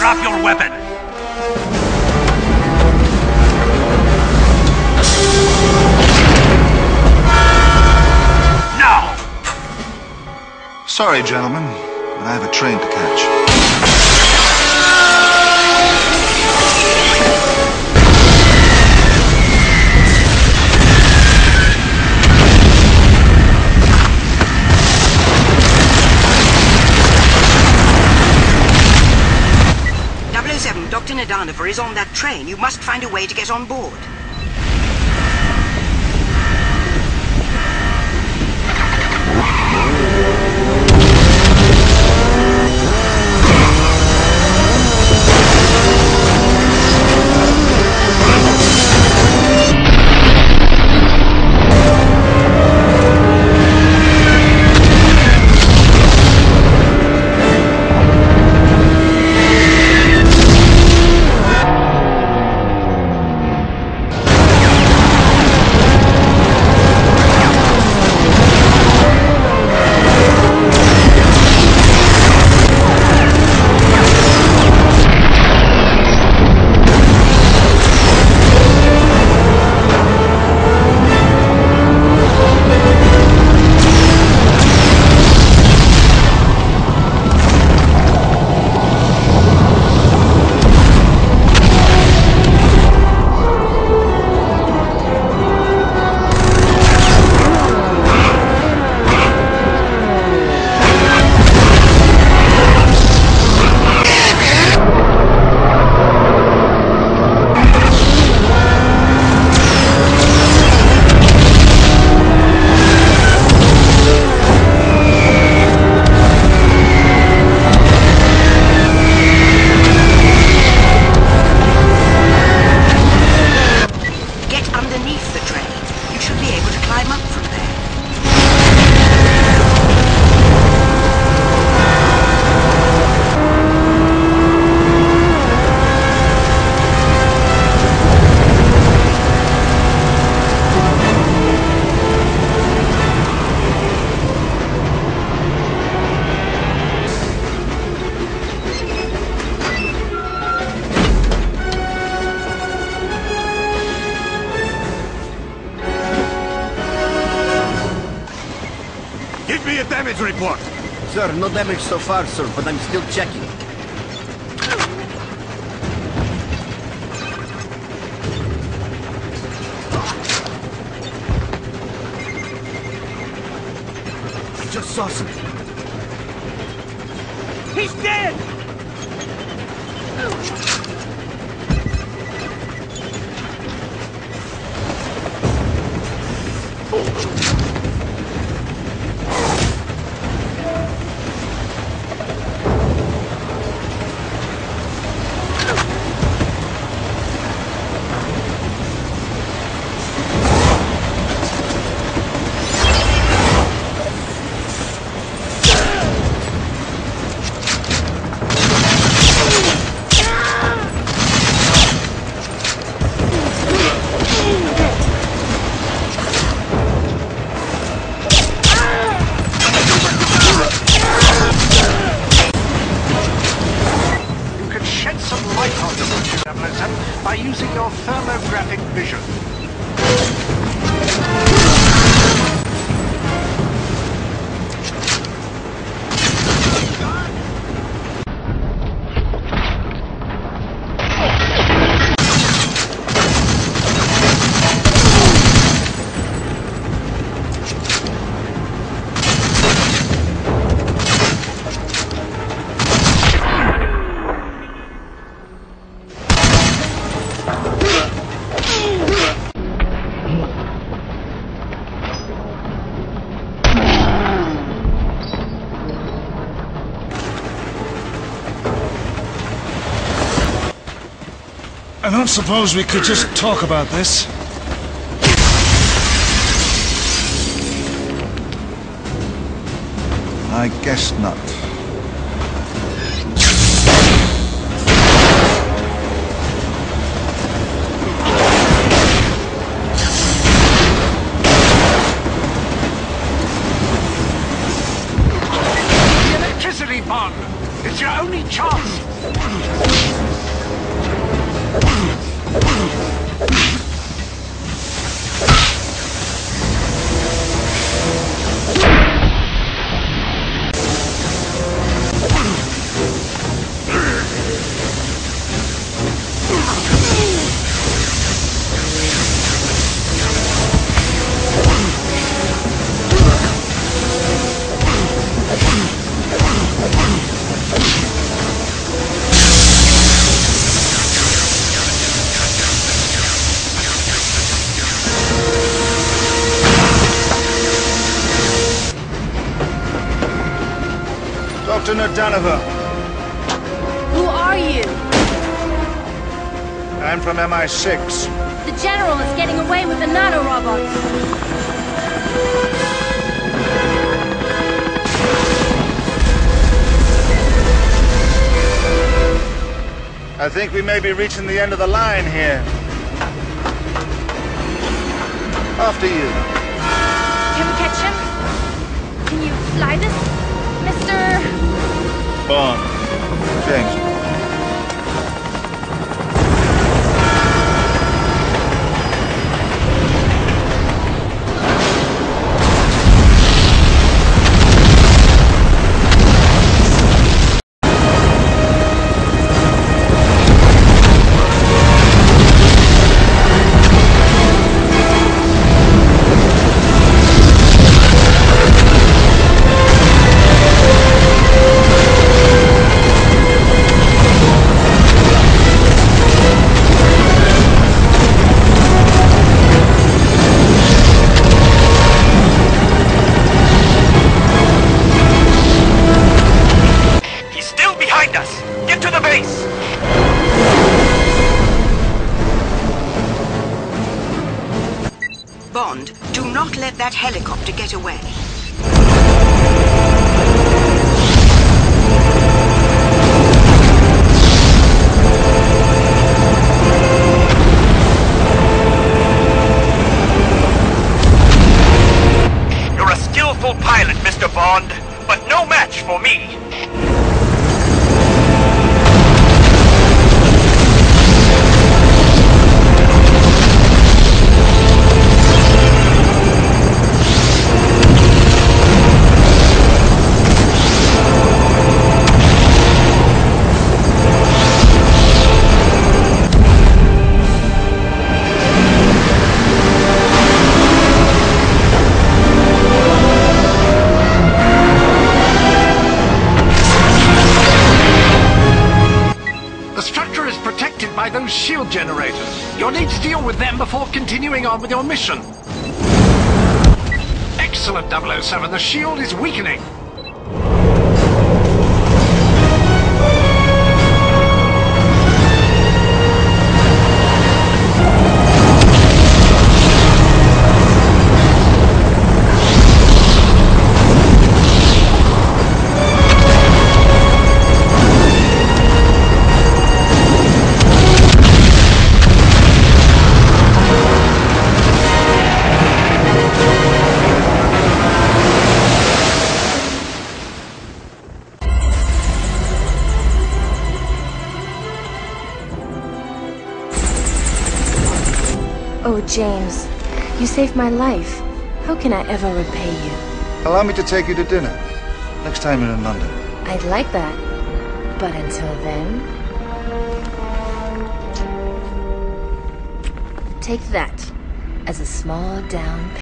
Drop your weapon! Now! Sorry, gentlemen, but I have a train to catch. Dr. Nadanova is on that train. You must find a way to get on board. Give me a damage report! Sir, no damage so far, sir, but I'm still checking. I just saw something. He's dead! By using your thermographic vision. I don't suppose we could just talk about this. I guess not. The electricity bomb! It's your only chance! Dr. Nadanova. Who are you? I'm from MI6. The General is getting away with the nanorobot. I think we may be reaching the end of the line here. After you. Can we catch him? Can you fly this, Mr. Bond. James. Get to the base! Bond, do not let that helicopter get away. You're a skillful pilot, Mr. Bond, but no match for me. By those shield generators. You'll need to deal with them before continuing on with your mission. Excellent, 007. The shield is weakening. Oh, James, you saved my life. How can I ever repay you? Allow me to take you to dinner. Next time you're in London. I'd like that. But until then... Take that as a small down payment.